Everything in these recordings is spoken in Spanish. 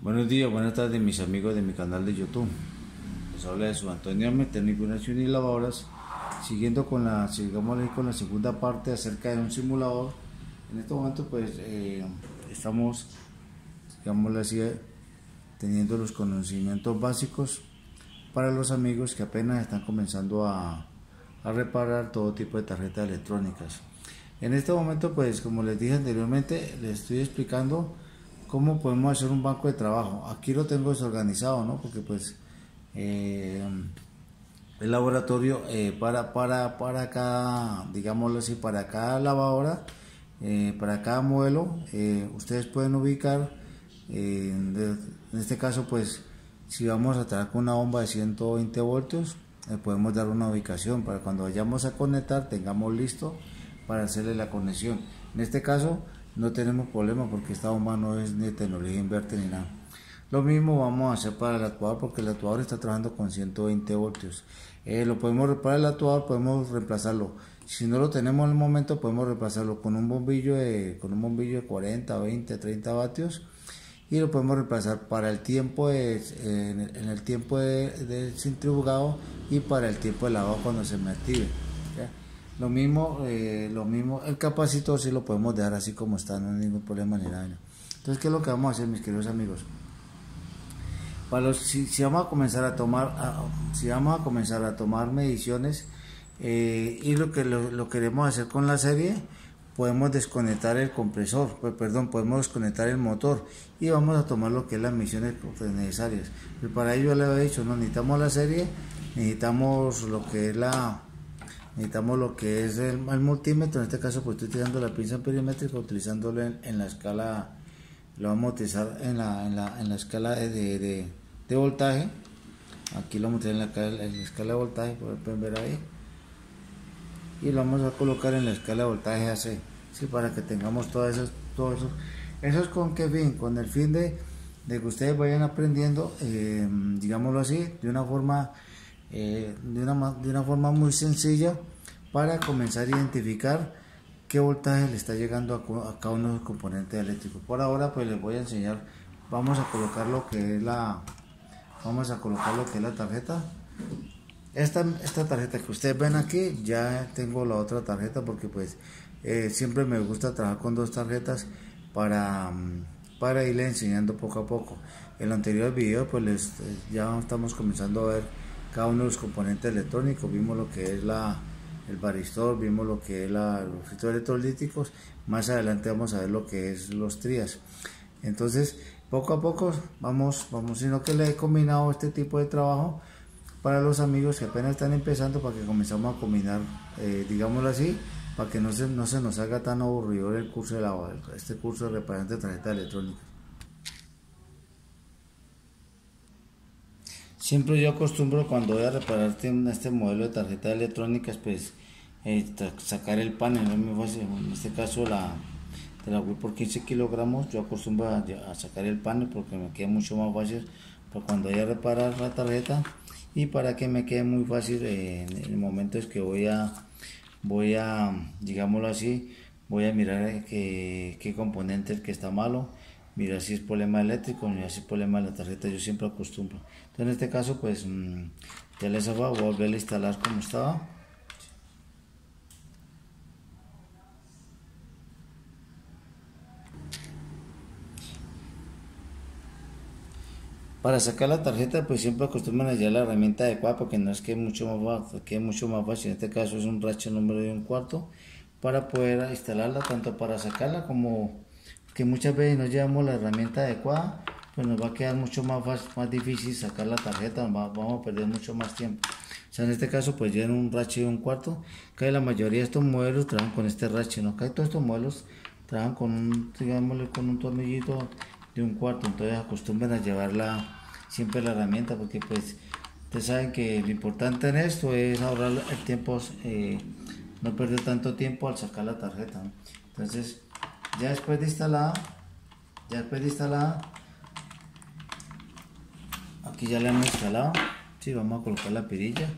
Buenos días, buenas tardes mis amigos de mi canal de YouTube. Les habla de su Antonio Arme, técnico de Nación y Lavadoras. Siguiendo con la segunda parte acerca de un simulador. En este momento pues estamos, digámoslo así, teniendo los conocimientos básicos para los amigos que apenas están comenzando a reparar todo tipo de tarjetas electrónicas. En este momento pues, como les dije anteriormente, les estoy explicando cómo podemos hacer un banco de trabajo. Aquí lo tengo desorganizado, ¿no? Porque pues el laboratorio para cada, digámoslo así, para cada lavadora, para cada modelo, ustedes pueden ubicar, en este caso pues si vamos a trabajar con una bomba de 120 voltios, podemos dar una ubicación para cuando vayamos a conectar tengamos listo para hacerle la conexión. En este caso no tenemos problema porque esta bomba no es ni de tecnología inverter ni nada. Lo mismo vamos a hacer para el actuador, porque el actuador está trabajando con 120 voltios. Lo podemos reparar el actuador, podemos reemplazarlo. Si no lo tenemos en el momento, podemos reemplazarlo con un bombillo de 40, 20, 30 vatios. Y lo podemos reemplazar para el tiempo en el tiempo de centrifugado y para el tiempo de lavado cuando se me active. ¿Ya? Lo mismo, el capacitor sí lo podemos dejar así como está, no hay ningún problema ni nada. Entonces, ¿qué es lo que vamos a hacer, mis queridos amigos? Si vamos a comenzar a tomar mediciones y lo queremos hacer con la serie, podemos desconectar el compresor, podemos desconectar el motor y vamos a tomar lo que es las mediciones necesarias. Pero para ello ya les había dicho, no necesitamos la serie, necesitamos lo que es el multímetro. En este caso pues estoy utilizando la pinza perimétrica, utilizándolo en la escala, lo vamos a utilizar en la escala de voltaje. Aquí lo vamos a utilizar en la escala de voltaje, pueden ver ahí, y lo vamos a colocar en la escala de voltaje AC, ¿sí? Para que tengamos todo eso. ¿Eso es con qué fin? Con el fin de que ustedes vayan aprendiendo, digámoslo así, de una forma muy sencilla, para comenzar a identificar qué voltaje le está llegando a cada uno de los componentes eléctricos. Por ahora pues les voy a enseñar, vamos a colocar lo que es la tarjeta. Esta tarjeta que ustedes ven aquí, ya tengo la otra tarjeta porque pues siempre me gusta trabajar con dos tarjetas para irle enseñando poco a poco. En el anterior video pues ya estamos comenzando a ver cada uno de los componentes electrónicos. Vimos lo que es el varistor, vimos lo que es los filtros electrolíticos. Más adelante vamos a ver lo que es los trías. Entonces poco a poco vamos, sino que le he combinado este tipo de trabajo para los amigos que apenas están empezando, para que comenzamos a combinar, digámoslo así, para que no se nos haga tan aburrido el curso este curso de reparación de tarjetas electrónicas. Siempre yo acostumbro, cuando voy a reparar este modelo de tarjetas electrónicas, pues sacar el panel, no es muy fácil. En este caso de la Wii por 15 kilogramos, yo acostumbro a sacar el panel porque me queda mucho más fácil para cuando vaya a reparar la tarjeta, y para que me quede muy fácil en el momento es que voy a, digámoslo así, voy a mirar qué componente es el que está malo, mirar si es problema eléctrico, mirar si es problema de la tarjeta. Yo siempre acostumbro. Entonces en este caso pues ya les voy a volver a instalar como estaba. Para sacar la tarjeta pues siempre acostumbran a llevar la herramienta adecuada, porque no es que mucho más fácil. En este caso es un ratchet número de 1/4 para poder instalarla, tanto para sacarla como que muchas veces no llevamos la herramienta adecuada, pues nos va a quedar mucho más difícil sacar la tarjeta, vamos a perder mucho más tiempo. O sea, en este caso pues llevan un ratchet de 1/4, que la mayoría de estos modelos trabajan con este ratchet, ¿no? Casi todos estos modelos trabajan con un tornillito de 1/4, entonces acostumbran a llevarla siempre la herramienta, porque pues ustedes saben que lo importante en esto es ahorrar el tiempo, no perder tanto tiempo al sacar la tarjeta, ¿no? Entonces ya después de instalada, aquí ya la hemos instalado. Sí, vamos a colocar la perilla.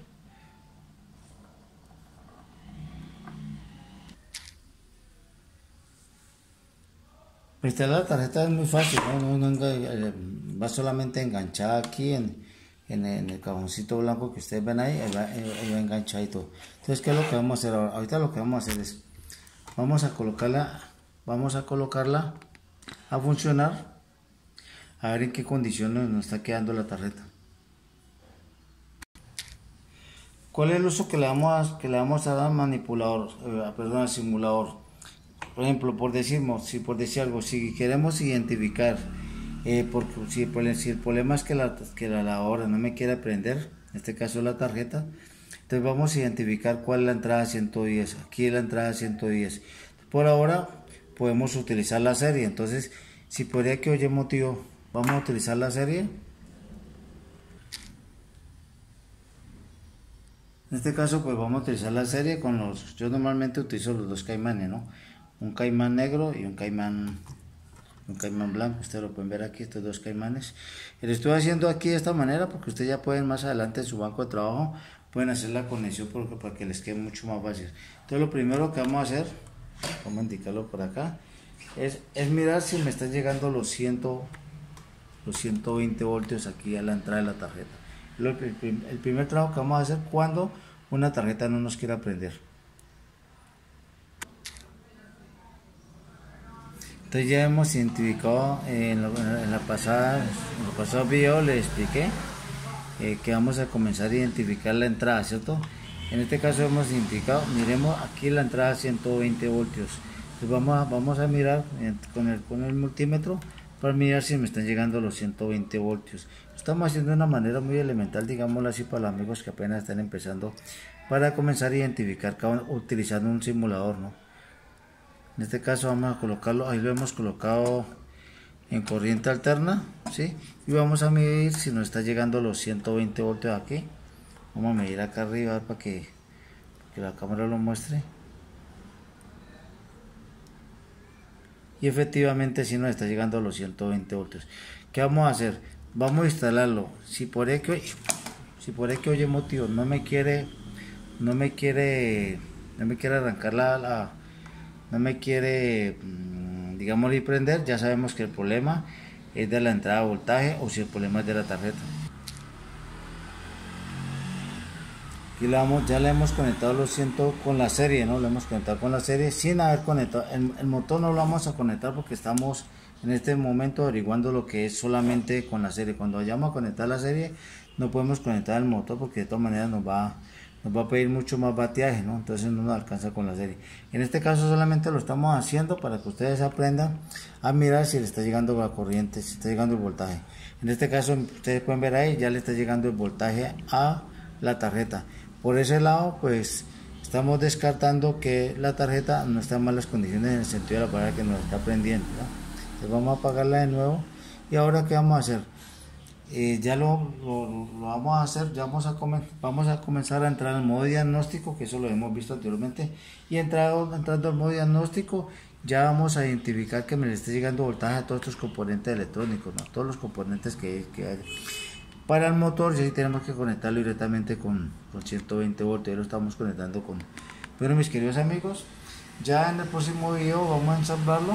Instalar la tarjeta es muy fácil, ¿no? va solamente enganchada aquí en el cajoncito blanco que ustedes ven ahí, ahí va enganchadito. Entonces, ¿qué es lo que vamos a hacer ahora? Ahorita lo que vamos a hacer es, vamos a colocarla a funcionar, a ver en qué condiciones nos está quedando la tarjeta. ¿Cuál es el uso que le vamos a dar al manipulador, perdón, al simulador? Por ejemplo, por decir algo, si queremos identificar, porque si el problema es que la lavadora no me quiere prender, en este caso la tarjeta, entonces vamos a identificar cuál es la entrada 110. Aquí es la entrada 110. Por ahora podemos utilizar la serie, entonces si por aquel motivo vamos a utilizar la serie. En este caso pues vamos a utilizar la serie con yo normalmente utilizo los dos caimanes, ¿no? Un caimán negro y un caimán blanco. Ustedes lo pueden ver aquí, estos dos caimanes. Lo estoy haciendo aquí de esta manera porque ustedes ya pueden más adelante en su banco de trabajo, pueden hacer la conexión para que les quede mucho más fácil. Entonces lo primero que vamos a hacer, vamos a indicarlo por acá, es mirar si me están llegando los 120 voltios aquí a la entrada de la tarjeta. El primer trabajo que vamos a hacer cuando una tarjeta no nos quiera prender. Entonces ya hemos identificado en el pasado video les expliqué que vamos a comenzar a identificar la entrada, ¿cierto? En este caso hemos identificado, miremos aquí la entrada 120 voltios. Entonces vamos a mirar con el multímetro para mirar si me están llegando los 120 voltios. Estamos haciendo de una manera muy elemental, digámoslo así, para los amigos que apenas están empezando, para comenzar a identificar utilizando un simulador, ¿no? En este caso vamos a colocarlo, ahí lo hemos colocado en corriente alterna, ¿sí? Y vamos a medir si nos está llegando los 120 voltios aquí. Vamos a medir acá arriba para que la cámara lo muestre. Y efectivamente si nos está llegando a los 120 voltios. ¿Qué vamos a hacer? Vamos a instalarlo. Si por X motivo no me quiere arrancar no me quiere, digamos, prender, ya sabemos que el problema es de la entrada de voltaje o si el problema es de la tarjeta. Aquí ya le hemos conectado los 100 con la serie, ¿no? Lo hemos conectado con la serie sin haber conectado. El motor no lo vamos a conectar porque estamos en este momento averiguando lo que es solamente con la serie. Cuando vayamos a conectar la serie no podemos conectar el motor porque de todas maneras nos va a pedir mucho más bateaje, ¿no? Entonces no nos alcanza con la serie. En este caso solamente lo estamos haciendo para que ustedes aprendan a mirar si le está llegando la corriente, si está llegando el voltaje. En este caso ustedes pueden ver ahí, ya le está llegando el voltaje a la tarjeta. Por ese lado pues estamos descartando que la tarjeta no está en malas condiciones en el sentido de la palabra que nos está prendiendo, ¿no? Entonces vamos a apagarla de nuevo. Y ahora ¿qué vamos a hacer? Ya lo vamos a hacer, ya vamos a comenzar a entrar al modo diagnóstico, que eso lo hemos visto anteriormente, y entrando al modo diagnóstico ya vamos a identificar que me le esté llegando voltaje a todos estos componentes electrónicos, ¿no? Todos los componentes que hay. Para el motor ya tenemos que conectarlo directamente con 120 voltios, ya lo estamos conectando con. Bueno, mis queridos amigos, ya en el próximo video vamos a ensamblarlo,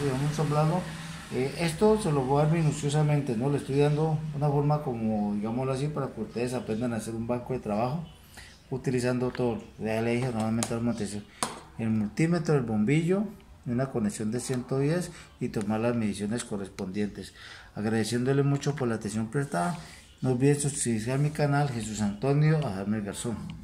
esto se lo voy a dar minuciosamente, ¿no? Le estoy dando una forma como, digámoslo así, para que ustedes aprendan a hacer un banco de trabajo utilizando todo. Ya le dije, normalmente el multímetro, el bombillo, una conexión de 110 y tomar las mediciones correspondientes. Agradeciéndole mucho por la atención prestada. No olviden suscribirse a mi canal Jesús Antonio Ajarme Garzón.